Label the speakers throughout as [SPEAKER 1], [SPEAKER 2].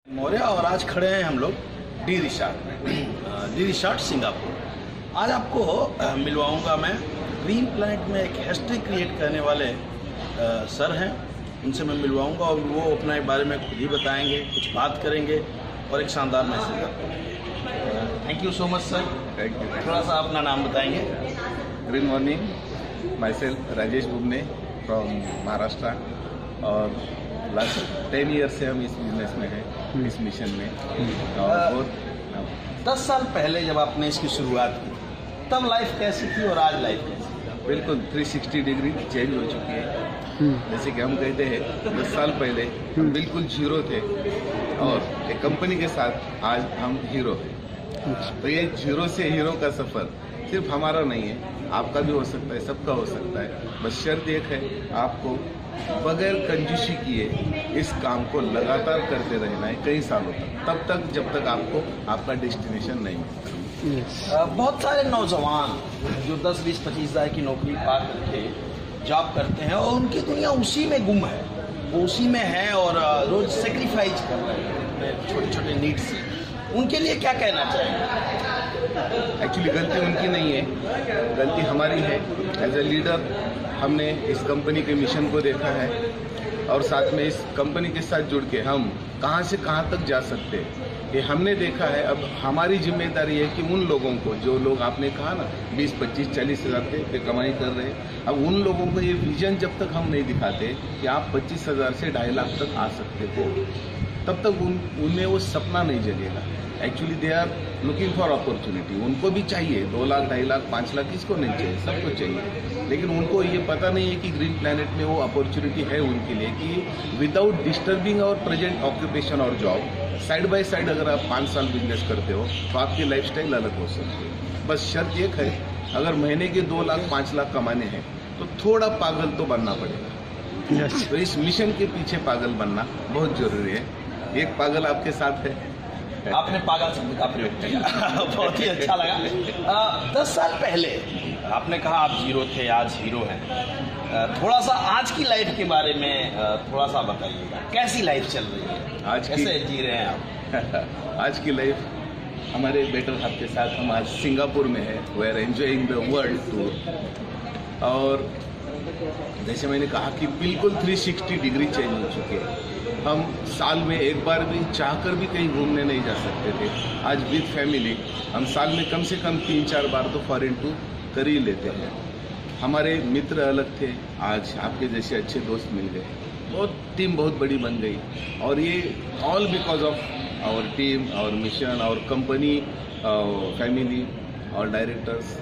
[SPEAKER 1] मौर्य और आज खड़े हैं हम लोग डी रिसॉर्ट में, डी रिसॉर्ट सिंगापुर। आज आपको मिलवाऊंगा मैं ग्रीन प्लैनेट में एक हिस्ट्री क्रिएट करने वाले सर हैं, उनसे मैं मिलवाऊंगा और वो अपने बारे में खुद ही बताएंगे, कुछ बात करेंगे और एक शानदार मैसेज आपको। Thank you so much sir.
[SPEAKER 2] Thank you.
[SPEAKER 1] थोड़ा सा अपना नाम बताएंगे।
[SPEAKER 2] Good morning, myself Rajesh Bubne from Maharashtra. और लास्ट 10 ईयर से हम इस बिजनेस में हैं, इस मिशन में। और बहुत
[SPEAKER 1] 10 साल पहले जब आपने इसकी शुरुआत की तब लाइफ कैसी थी और आज लाइफ कैसी थी?
[SPEAKER 2] बिल्कुल 360 डिग्री चेंज हो चुकी है। जैसे कि हम कहते हैं 10 साल पहले हम बिल्कुल जीरो थे और एक कंपनी के साथ आज हम हीरो हैं। तो ये जीरो से हीरो का सफर सिर्फ हमारा नहीं है, आपका भी हो सकता है, सबका हो सकता है। बस शर्त एक है, आपको बगैर कंजूसी किए इस काम को लगातार करते रहना है कई सालों तक, तब तक जब तक आपको आपका डेस्टिनेशन नहीं मिलता।
[SPEAKER 1] बहुत सारे नौजवान जो 10, 20, 25 हज़ार की नौकरी पा करके जॉब करते हैं और उनकी दुनिया उसी में गुम है, वो उसी में है और रोज सेक्रीफाइस कर रहे हैं छोटे छोटे नीड्स से। उनके लिए क्या कहना चाहिए?
[SPEAKER 2] एक्चुअली गलती उनकी नहीं है, गलती हमारी है। एज ए लीडर हमने इस कंपनी के मिशन को देखा है और साथ में इस कंपनी के साथ जुड़ के हम कहां से कहां तक जा सकते हैं ये हमने देखा है। अब हमारी जिम्मेदारी है कि उन लोगों को, जो लोग आपने कहा ना 20, 25, 40 हज़ार पे कमाई कर रहे हैं, अब उन लोगों को ये विजन जब तक हम नहीं दिखाते कि आप 25,000 से 2.5 लाख तक आ सकते हो, तब तक उनमें वो सपना नहीं जगेगा। Actually they are looking for opportunity. उनको भी चाहिए 2 लाख, 2.5 लाख, 5 लाख, किसको नहीं चाहिए, सबको चाहिए। लेकिन उनको ये पता नहीं है कि ग्रीन प्लैनेट में वो अपॉर्चुनिटी है उनके लिए कि without disturbing our present occupation और जॉब, साइड बाय साइड अगर आप 5 साल बिजनेस करते हो तो आपकी लाइफस्टाइल अलग हो सकती है। बस शर्त एक है, अगर महीने के 2 लाख, 5 लाख कमाने हैं तो थोड़ा पागल तो बनना पड़ेगा। तो इस मिशन के पीछे पागल बनना बहुत जरूरी है। एक पागल आपके साथ है।
[SPEAKER 1] आपने पागल शब्द का प्रयोग किया बहुत ही अच्छा लगा। 10 साल पहले आपने कहा आप जीरो थे, आज हीरो हैं। थोड़ा सा आज की लाइफ के बारे में थोड़ा सा बताइएगा, कैसी लाइफ चल रही है आज, कैसे जी रहे हैं आप?
[SPEAKER 2] आज की लाइफ हमारे बेटर हाफ के साथ हम आज सिंगापुर में है। We are enjoying the world tour. और जैसे मैंने कहा कि बिल्कुल 360 डिग्री चेंज हो चुके हैं। हम साल में एक बार भी चाहकर भी कहीं घूमने नहीं जा सकते थे। आज विद फैमिली हम साल में कम से कम 3-4 बार तो फॉरेन टूर कर ही लेते हैं। हमारे मित्र अलग थे, आज आपके जैसे अच्छे दोस्त मिल गए, टीम बहुत बड़ी बन गई। और ये all because of our team, our mission, our company, family और डायरेक्टर्स।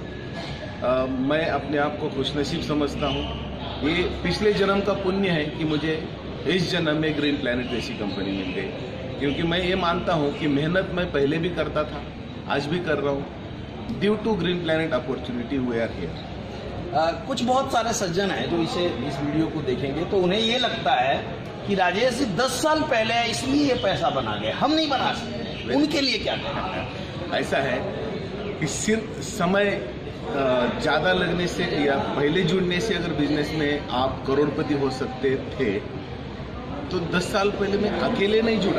[SPEAKER 2] मैं अपने आप को खुशनसीब समझता हूँ। ये पिछले जन्म का पुण्य है कि मुझे इस जन्म में ग्रीन प्लैनेट जैसी कंपनी मिल गई, क्योंकि मैं ये मानता हूँ कि मेहनत मैं पहले भी करता था, आज भी कर रहा हूँ। Due to Green Planet opportunity we are here.
[SPEAKER 1] कुछ बहुत सारे सज्जन हैं जो इस वीडियो को देखेंगे तो उन्हें ये लगता है कि राजेश जी 10 साल पहले है इसलिए ये पैसा बना गए, हम नहीं बना सकते। उनके लिए क्या कहना?
[SPEAKER 2] ऐसा है कि सिर्फ समय ज़्यादा लगने से या पहले जुड़ने से अगर बिजनेस में आप करोड़पति हो सकते थे तो 10 साल पहले मैं अकेले नहीं जुड़ा।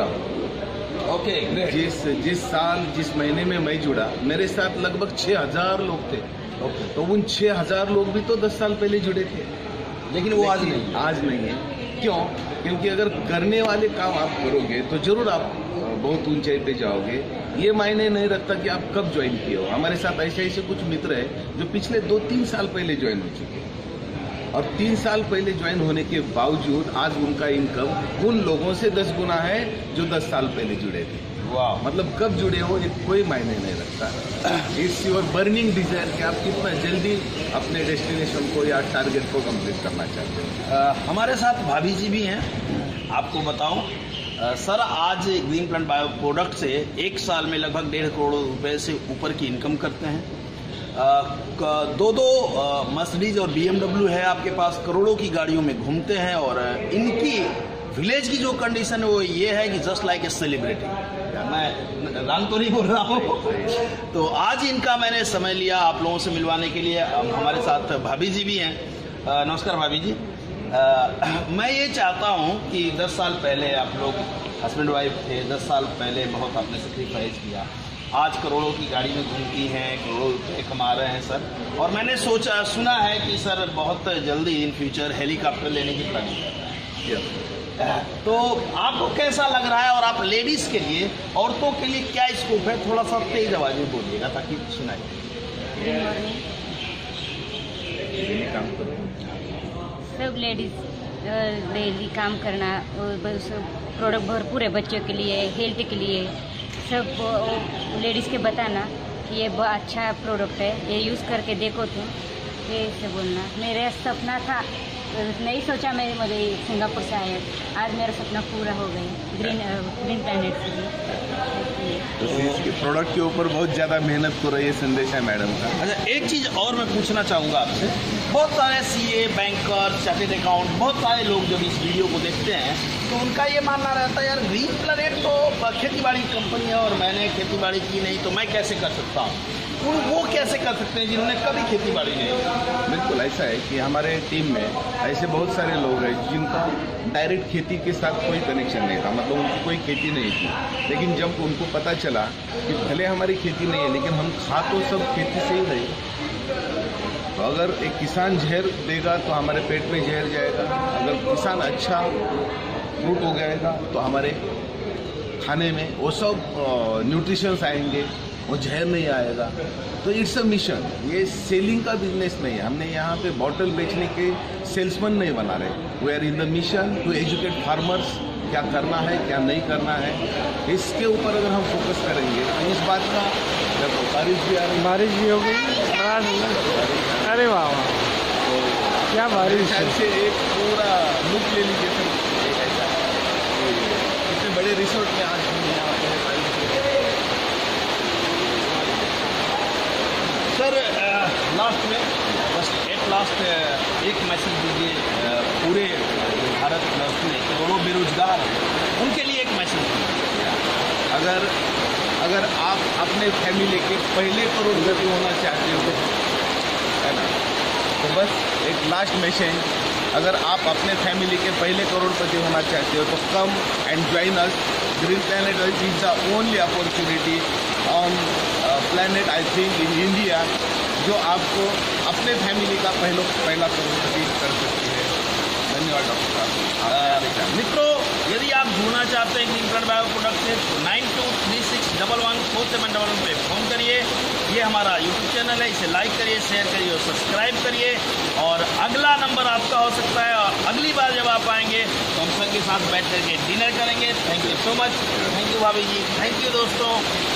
[SPEAKER 1] ओके,
[SPEAKER 2] जिस साल, जिस महीने में मैं जुड़ा, मेरे साथ लगभग 6,000 लोग थे। तो उन 6,000 लोग भी तो 10 साल पहले जुड़े थे,
[SPEAKER 1] लेकिन वो आज नहीं
[SPEAKER 2] है। क्यों? क्योंकि अगर करने वाले काम आप करोगे तो जरूर आप बहुत ऊंचाई पे जाओगे। ये मायने नहीं रखता कि आप कब ज्वाइन किए हो। हमारे साथ ऐसे कुछ मित्र हैं जो पिछले 2-3 साल पहले ज्वाइन हो चुके हैं और 3 साल पहले ज्वाइन होने के बावजूद आज उनका इनकम उन लोगों से 10 गुना है जो 10 साल पहले जुड़े थे।
[SPEAKER 1] वाह!
[SPEAKER 2] मतलब कब जुड़े हो ये कोई मायने नहीं रखता। इट्स योर बर्निंग डिजायर कि आप कितना जल्दी अपने डेस्टिनेशन को या टारगेट को कंप्लीट करना चाहते हो।
[SPEAKER 1] हमारे साथ भाभी जी भी हैं, आपको बताऊं सर, आज ग्रीन प्लांट बायो प्रोडक्ट से 1 साल में लगभग 1.5 करोड़ रुपए से ऊपर की इनकम करते हैं। 2 मर्सिडीज और BMW है आपके पास, करोड़ों की गाड़ियों में घूमते हैं और इनकी विलेज की जो कंडीशन है वो ये है कि जस्ट लाइक ए सेलिब्रिटी। मैं रंग तो नहीं बोल रहा हूँ। तो आज इनका मैंने समय लिया आप लोगों से मिलवाने के लिए। हमारे साथ भाभी जी भी हैं। नमस्कार भाभी जी। मैं ये चाहता हूँ कि 10 साल पहले आप लोग हस्बैंड वाइफ थे, 10 साल पहले बहुत आपने सेक्रीफाइस किया, आज करोड़ों की गाड़ी में घूमती हैं, करोड़ों रुपए कमा रहे हैं सर। और मैंने सुना है कि सर बहुत जल्दी इन फ्यूचर हेलीकॉप्टर लेने की प्लानिंग कर रहे हैं। तो आपको कैसा लग रहा है, और आप लेडीज़ के लिए, औरतों के लिए क्या स्कोप है? थोड़ा सा तेज आवाज में बोलिएगा ताकि सुनाई।
[SPEAKER 3] सब लेडीज डेली काम करना, प्रोडक्ट भरपूर है बच्चों के लिए, हेल्थ के लिए, सब लेडीज़ के बताना कि ये बहुत अच्छा प्रोडक्ट है, ये यूज़ करके देखो तुम, ये से बोलना। मेरा सपना था, नहीं सोचा मेरे सिंगापुर से आए, आज मेरा सपना पूरा हो गया ग्रीन प्लैनेट से।
[SPEAKER 2] तो इसके प्रोडक्ट के ऊपर बहुत ज़्यादा मेहनत कर रही है संदेश है मैडम का।
[SPEAKER 1] अच्छा, एक चीज़ और मैं पूछना चाहूँगा आपसे, बहुत सारे सीए, बैंकर, चार्टेड अकाउंट, बहुत सारे लोग जब इस वीडियो को देखते हैं तो उनका ये मानना रहता है यार ग्रीन प्लैनेट तो खेतीबाड़ी कंपनी है और मैंने खेतीबाड़ी की नहीं तो मैं कैसे कर सकता हूँ। वो कैसे कर सकते हैं जिन्होंने कभी खेतीबाड़ी नहीं की?
[SPEAKER 2] बिल्कुल ऐसा है कि हमारे टीम में ऐसे बहुत सारे लोग हैं जिनका डायरेक्ट खेती के साथ कोई कनेक्शन नहीं था, मतलब उनकी कोई खेती नहीं थी, लेकिन जब उनको पता चला कि भले हमारी खेती नहीं है लेकिन हम खा तो सब खेती से ही रहे। तो अगर एक किसान जहर देगा तो हमारे पेट में जहर जाएगा, अगर किसान अच्छा फ्रूट हो जाएगा तो हमारे खाने में वो सब न्यूट्रिशंस आएंगे, वो जहर नहीं आएगा। तो इट्स अ मिशन, ये सेलिंग का बिजनेस नहीं है। हमने यहाँ पे बॉटल बेचने के सेल्समैन नहीं बना रहे। We are in the mission to educate farmers, क्या करना है क्या नहीं करना है, इसके ऊपर अगर हम फोकस करेंगे तो इस बात का जब बारिश भी आ रही,
[SPEAKER 4] बारिश भी हो गई, अरे वाह वाह,
[SPEAKER 2] तो
[SPEAKER 4] क्या बारिश है।
[SPEAKER 2] से एक पूरा लुक ले लीजिए सर, इतने बड़े रिसोर्ट में आज हम यहाँ पे
[SPEAKER 1] सर लास्ट में बस एक मैसेज दीजिए पूरे भारत में करोड़ों बेरोजगार हैं उनके लिए एक मैसेज दीजिए।
[SPEAKER 2] अगर आप अपने फैमिली के पहले करोड़पति होना चाहते हो, है ना, तो बस एक लास्ट मैसेज, अगर आप अपने फैमिली के पहले करोड़पति होना चाहते हो तो come and join us. Green Planet is the only opportunity on planet I think in India जो आपको अपने फैमिली का पहला करोड़पति कर सकती है। धन्यवाद डॉक्टर साहब।
[SPEAKER 1] मित्रों, यदि आप जुड़ना चाहते हैं ग्रीन प्लैनेट बायो प्रोडक्ट से तो 9236114711 पे फ़ोन करिए। ये हमारा यूट्यूब चैनल है, इसे लाइक करिए, शेयर करिए और सब्सक्राइब करिए। और अगला नंबर आपका हो सकता है, और अगली बार जब आप आएंगे तो हम सबके साथ बैठ करके डिनर करेंगे। Thank you so much. Thank you भाभी जी, थैंक यू दोस्तों।